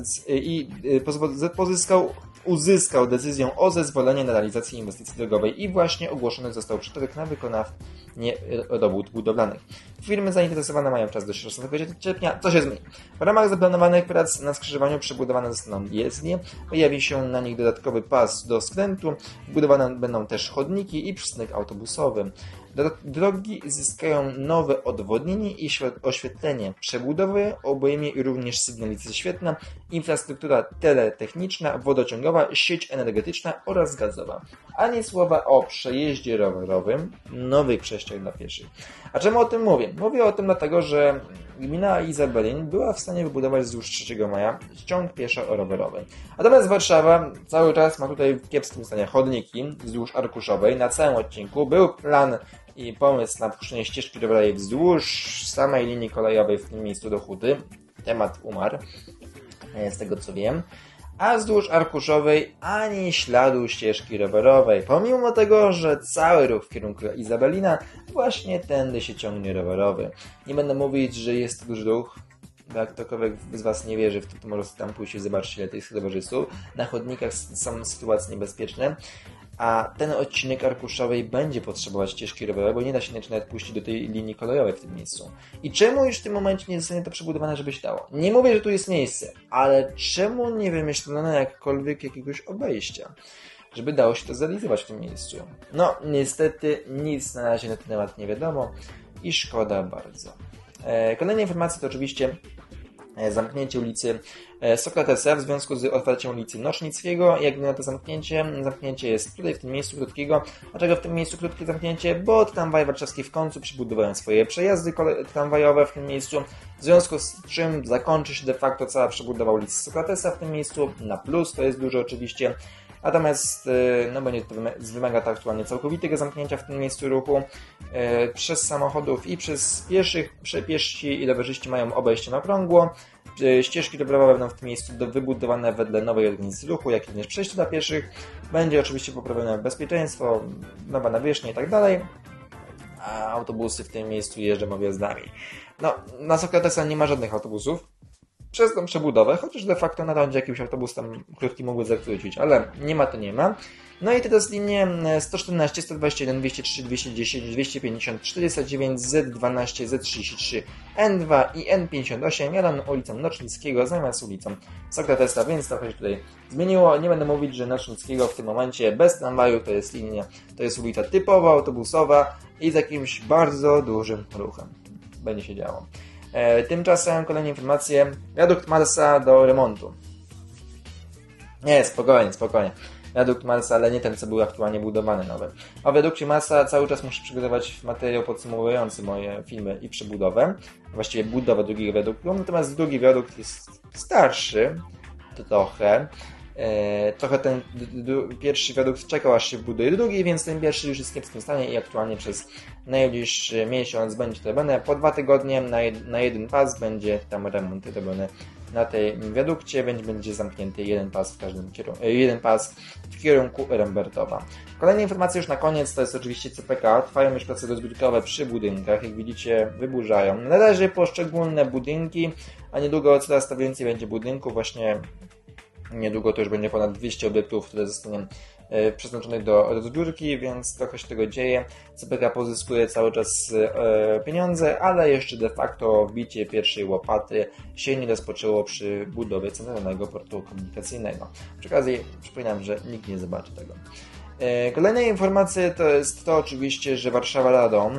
uzyskał decyzję o zezwolenie na realizację inwestycji drogowej i właśnie ogłoszony został przetarg na wykonanie robót budowlanych. Firmy zainteresowane mają czas do 16 sierpnia. Co się zmieni? W ramach zaplanowanych prac na skrzyżowaniu przebudowane zostaną jezdnie, pojawi się na nich dodatkowy pas do skrętu, budowane będą też chodniki i przystanek autobusowy. Drogi zyskają nowe odwodnienie i oświetlenie. Przebudowy obejmie również sygnalizacja świetlna, infrastruktura teletechniczna, wodociągowa, sieć energetyczna oraz gazowa. Ani słowa o przejeździe rowerowym, nowych przejściach dla pieszych. A czemu o tym mówię? Mówię o tym dlatego, że gmina Izabelin była w stanie wybudować wzdłuż 3 Maja ciąg pieszo-rowerowy. Natomiast Warszawa cały czas ma tutaj w kiepskim stanie chodniki wzdłuż Arkuszowej. Na całym odcinku był plan i pomysł na puszczenie ścieżki rowerowej wzdłuż samej linii kolejowej w tym miejscu do Huty. Temat umarł, z tego co wiem. A wzdłuż Arkuszowej ani śladu ścieżki rowerowej, pomimo tego, że cały ruch w kierunku Izabelina właśnie tędy się ciągnie rowerowy. Nie będę mówić, że jest to duży ruch, bo jak ktokolwiek z Was nie wierzy w to, to może tam pójść i zobaczyć, ile tych rowerzystów. Na chodnikach są sytuacje niebezpieczne, a ten odcinek Arkuszowej będzie potrzebować ścieżki rowerowej, bo nie da się nawet puścić do tej linii kolejowej w tym miejscu. I czemu już w tym momencie nie zostanie to przebudowane, żeby się dało? Nie mówię, że tu jest miejsce, ale czemu nie wymyślono jakkolwiek jakiegoś obejścia, żeby dało się to zrealizować w tym miejscu? No, niestety nic na razie na ten temat nie wiadomo i szkoda bardzo. Kolejne informacje to oczywiście zamknięcie ulicy Sokratesa w związku z otwarciem ulicy Nosznickiego. Jak na to zamknięcie? Zamknięcie jest tutaj, w tym miejscu krótkiego. Dlaczego w tym miejscu krótkie zamknięcie? Bo tramwaje warszawskie w końcu przybudowają swoje przejazdy tramwajowe w tym miejscu, w związku z czym zakończy się de facto cała przebudowa ulicy Sokratesa w tym miejscu. Na plus, to jest dużo oczywiście. Natomiast będzie to wymaga to aktualnie całkowitego zamknięcia w tym miejscu ruchu przez samochodów i przez pieszych. Piesi i rowerzyści mają obejście na okrągło. Ścieżki rowerowe będą w tym miejscu wybudowane wedle nowej organizacji ruchu, jak również przejście dla pieszych. Będzie oczywiście poprawione bezpieczeństwo, nowa nawierzchnia i tak dalej. A autobusy w tym miejscu jeżdżą objazdami. No, na Sokratesa nie ma żadnych autobusów przez tą przebudowę, chociaż de facto na rondzie jakiś autobus tam krótki mógłby zakrócić, ale nie ma to nie ma. No i teraz linie 114, 121, 203, 210, 250, 409, Z12, Z33, N2 i N58 jadą ulicą Nocznickiego zamiast ulicą Sokratesa, więc trochę się tutaj zmieniło. Nie będę mówić, że Nocznickiego w tym momencie bez tramwaju to jest linia, to jest ulica typowa, autobusowa i z jakimś bardzo dużym ruchem. Będzie się działo. Tymczasem kolejne informacje. Wiadukt Marsa do remontu. Nie, spokojnie. Wiadukt Marsa, ale nie ten, co był aktualnie budowany nowy. O wiadukcie Marsa cały czas muszę przygotować materiał podsumowujący moje filmy i przebudowę. Właściwie budowę drugiego wiaduktu. Natomiast drugi wiadukt jest starszy. Trochę ten pierwszy wiadukt czekał, aż się buduje drugi, więc ten pierwszy już jest w kiepskim stanie i aktualnie przez najbliższy miesiąc będzie to robione. Po 2 tygodnie na jeden pas będzie tam remont robiony na tej wiadukcie, będzie zamknięty jeden pas w każdym kierunku, jeden pas w kierunku Rembertowa. Kolejne informacje już na koniec, to jest oczywiście CPK. Trwają już prace rozbiórkowe przy budynkach, jak widzicie wyburzają. Na razie poszczególne budynki, a niedługo coraz to więcej będzie budynków, właśnie niedługo to już będzie ponad 200 obiektów, które zostanie przeznaczonych do rozbiórki, więc trochę się tego dzieje. CPK pozyskuje cały czas pieniądze, ale jeszcze de facto wbicie pierwszej łopaty się nie rozpoczęło przy budowie Centralnego Portu Komunikacyjnego. Przy okazji przypominam, że nikt nie zobaczy tego. Kolejna informacja to jest to oczywiście, że Warszawa-Radom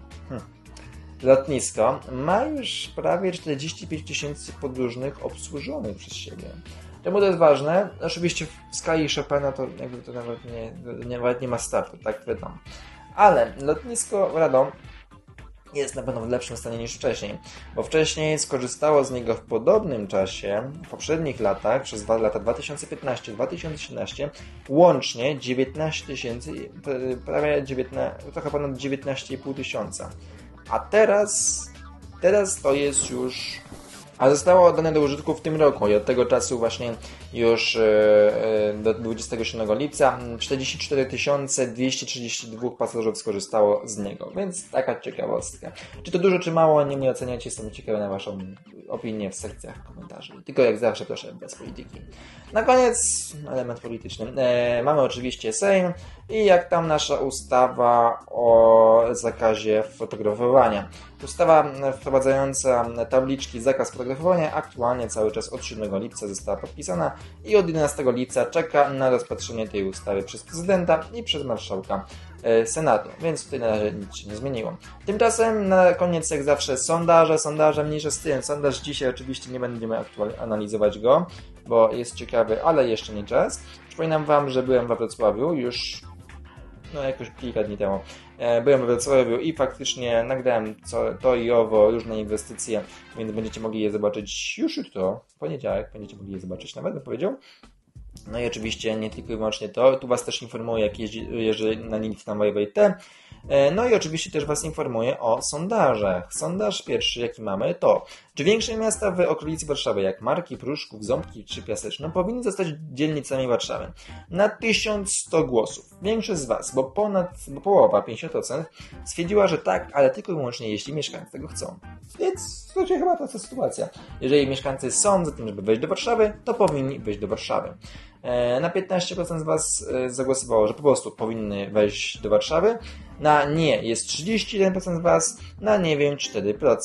lotnisko ma już prawie 45 000 podróżnych obsłużonych przez siebie. Czemu to jest ważne? Oczywiście w skali Chopina to jakby to nawet nie ma startu, tak wiadomo. Ale lotnisko Radom jest na pewno w lepszym stanie niż wcześniej, bo wcześniej skorzystało z niego w podobnym czasie, w poprzednich latach, przez lata 2015-2017, łącznie 19 000, prawie 19, trochę ponad 19,5 tysiąca. A teraz to jest już... A zostało oddane do użytku w tym roku i od tego czasu właśnie już do 27 lipca 44 232 pasażerów skorzystało z niego, więc taka ciekawostka. Czy to dużo, czy mało, nie mnie oceniać, jestem ciekawy na Waszą opinię w sekcjach komentarzy. Tylko jak zawsze proszę bez polityki. Na koniec element polityczny. Mamy oczywiście Sejm i jak tam nasza ustawa o zakazie fotografowania. Ustawa wprowadzająca tabliczki zakaz fotografowania aktualnie cały czas od 7 lipca została podpisana i od 11 lipca czeka na rozpatrzenie tej ustawy przez prezydenta i przez marszałka Senatu, więc tutaj na razie nic się nie zmieniło. Tymczasem na koniec jak zawsze sondaże mniejsze z tym. Sondaż dzisiaj oczywiście nie będziemy analizować go, bo jest ciekawy, ale jeszcze nie czas. Przypominam Wam, że byłem we Wrocławiu już jakoś kilka dni temu. Byłem we Wrocławiu i faktycznie nagrałem to i owo, różne inwestycje, więc będziecie mogli je zobaczyć już jutro, w poniedziałek, będziecie mogli je zobaczyć nawet, bym powiedział. No i oczywiście nie tylko i wyłącznie to, tu Was też informuję, jak jeżdżę na linii tramwajowej T. No i oczywiście też Was informuję o sondażach. Sondaż pierwszy, jaki mamy, to czy większe miasta w okolicy Warszawy, jak Marki, Pruszków, Ząbki czy Piaseczno, powinny zostać dzielnicami Warszawy? Na 1100 głosów. Większość z Was, bo połowa, 50%, stwierdziła, że tak, ale tylko i wyłącznie jeśli mieszkańcy tego chcą. Więc to chyba ta sytuacja. Jeżeli mieszkańcy są za tym, żeby wejść do Warszawy, to powinni wejść do Warszawy. Na 15% z Was zagłosowało, że po prostu powinny wejść do Warszawy. Na nie jest 31% z Was, na nie wiem 4%.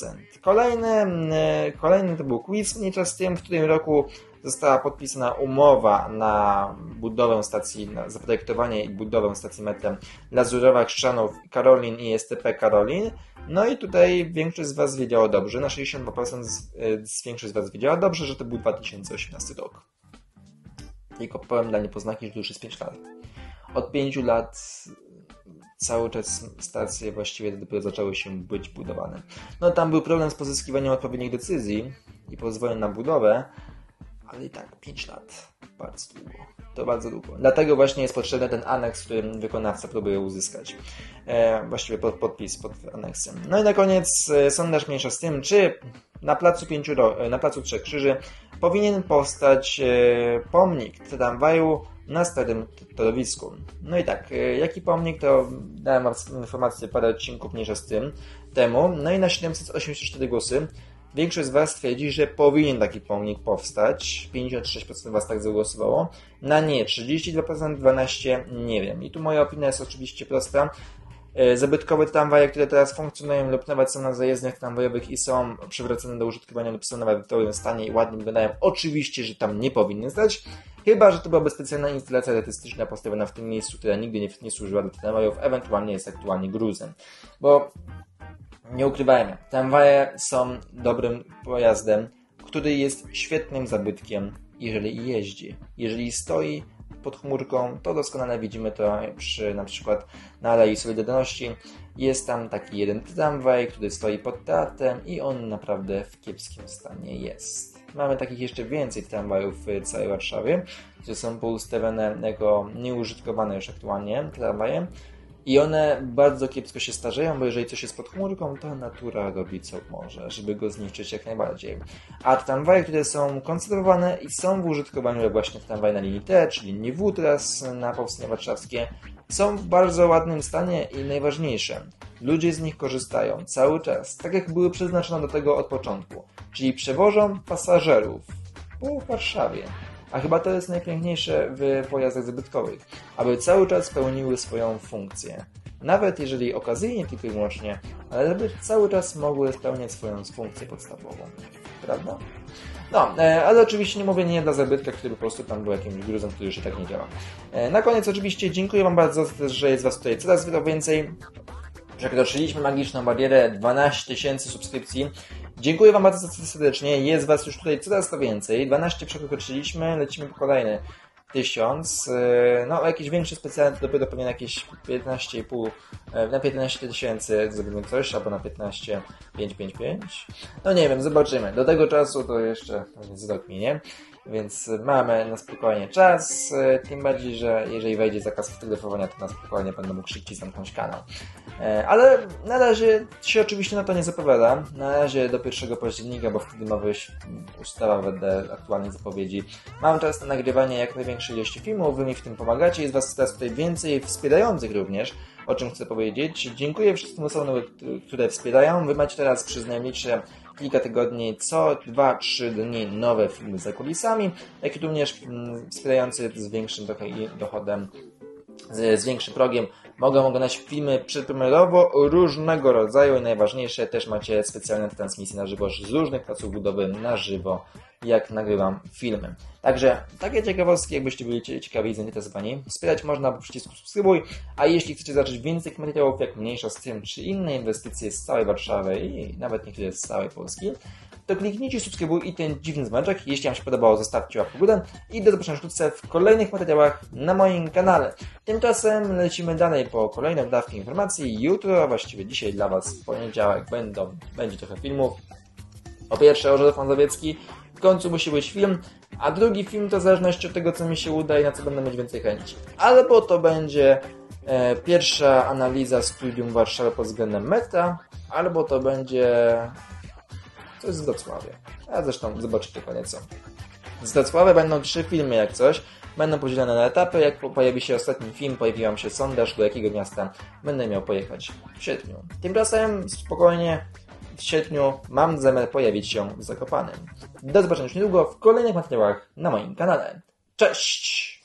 Kolejny to był quiz mniejsza z tym, w którym roku została podpisana umowa na budowę stacji, na zaprojektowanie i budowę stacji metra Lazurowa, Chrzanów, Karolin i STP Karolin. No i tutaj większość z Was wiedziało dobrze, na 62% większość z Was wiedziała dobrze, że to był 2018 rok. Tylko powiem dla niepoznaki, że to już jest 5 lat. Od 5 lat cały czas stacje właściwie dopiero zaczęły się być budowane. No tam był problem z pozyskiwaniem odpowiednich decyzji i pozwoleń na budowę, ale i tak 5 lat. Bardzo długo. To bardzo długo. Dlatego właśnie jest potrzebny ten aneks, który wykonawca próbuje uzyskać. Właściwie podpis pod aneksem. No i na koniec sondaż mniejsza z tym, czy na placu Trzech Krzyży powinien powstać pomnik tramwaju na starym torowisku. No i tak, jaki pomnik, to dałem Wam informację parę odcinków mniejsza z tym temu. No i na 784 głosy większość z Was twierdzi, że powinien taki pomnik powstać. 56% Was tak zagłosowało. Na nie 32%, 12% nie wiem. I tu moja opinia jest oczywiście prosta. Zabytkowe tramwaje, które teraz funkcjonują lub nawet są na zajezdniach tramwajowych i są przywrócone do użytkowania lub są nawet w dobrym stanie i ładnie wyglądają, oczywiście, że tam nie powinny stać. Chyba że to byłaby specjalna instalacja artystyczna postawiona w tym miejscu, która nigdy nie służyła do tramwajów, ewentualnie jest aktualnie gruzem. Bo nie ukrywajmy, tramwaje są dobrym pojazdem, który jest świetnym zabytkiem, jeżeli jeździ. Jeżeli stoi pod chmurką, to doskonale widzimy to na przykład na Alei Solidarności. Jest tam taki jeden tramwaj, który stoi pod teatrem i on naprawdę w kiepskim stanie jest. Mamy takich jeszcze więcej tramwajów w całej Warszawie, które są poustawione jako nieużytkowane już aktualnie tramwaje. I one bardzo kiepsko się starzeją, bo jeżeli coś jest pod chmurką, to natura robi co może, żeby go zniszczyć jak najbardziej. A tramwaje, które są konserwowane i są w użytkowaniu, jak właśnie tramwaj na linii T, czy linii W teraz na Powstanie Warszawskie, są w bardzo ładnym stanie i najważniejsze, ludzie z nich korzystają cały czas, tak jak były przeznaczone do tego od początku, czyli przewożą pasażerów po Warszawie. A chyba to jest najpiękniejsze w pojazdach zabytkowych, aby cały czas pełniły swoją funkcję. Nawet jeżeli okazyjnie tylko i wyłącznie, ale żeby cały czas mogły spełniać swoją funkcję podstawową. Prawda? No, ale oczywiście nie mówię nie dla zabytka, który po prostu tam był jakimś gruzem, który już i tak nie działa. Na koniec oczywiście dziękuję Wam bardzo za to, że jest Was tutaj coraz więcej. Przekroczyliśmy magiczną barierę 12 000 subskrypcji. Dziękuję Wam bardzo serdecznie. Jest Was już tutaj coraz to więcej. 12 przekroczyliśmy, lecimy po kolejny 1000. No, jakiś większy specjalny to dopiero pewnie jakieś 15,5, na 15 000 zrobimy coś, albo na 15 555. No nie wiem, zobaczymy. Do tego czasu to jeszcze z rok minie. Więc mamy na spokojnie czas, tym bardziej, że jeżeli wejdzie zakaz fotografowania, to na spokojnie będę mógł szybciej zamknąć kanał. Ale na razie się oczywiście na to nie zapowiada. Na razie do 1 października, bo wtedy ma wyjść ustawa wedle aktualnych zapowiedzi. Mam czas na nagrywanie jak największej ilości filmów, wy mi w tym pomagacie, jest Was teraz tutaj więcej wspierających również, o czym chcę powiedzieć. Dziękuję wszystkim osobom, które wspierają. Wy macie teraz przez najbliższe kilka tygodni, co 2-3 dni nowe filmy za kulisami, jak i również wspierający z większym dochodem, z większym progiem mogą oglądać filmy przedpremierowo różnego rodzaju i najważniejsze, też macie specjalne transmisje na żywo z różnych placów budowy na żywo, jak nagrywam filmy. Także takie ciekawostki, jakbyście byli ciekawi i zainteresowani, wspierać można po przycisku subskrybuj, a jeśli chcecie zobaczyć więcej materiałów, jak mniejsza z tym, czy inne inwestycje z całej Warszawy i nawet niektóre z całej Polski, to kliknijcie subskrybuj i ten dziwny dzwoneczek. Jeśli Wam się podobało, zostawcie łapkę w górę i do zobaczenia wkrótce w kolejnych materiałach na moim kanale. Tymczasem lecimy dalej po kolejne dawki informacji. Jutro, a właściwie dzisiaj dla Was w poniedziałek będzie trochę filmów. Po pierwsze Orzech Mazowiecki, w końcu musi być film, a drugi film to w zależności od tego, co mi się uda i na co będę mieć więcej chęci. Albo to będzie pierwsza analiza studium Warszawy pod względem metra, albo to będzie coś z Wrocławia. A zresztą zobaczycie konieco. Z Wrocławia będą 3 filmy jak coś. Będą podzielone na etapy. Jak pojawi się ostatni film, pojawiłam się sondaż, do jakiego miasta będę miał pojechać w sierpniu. Tymczasem spokojnie w sierpniu mam zamiar pojawić się w Zakopanem. Do zobaczenia już niedługo w kolejnych materiałach na moim kanale. Cześć!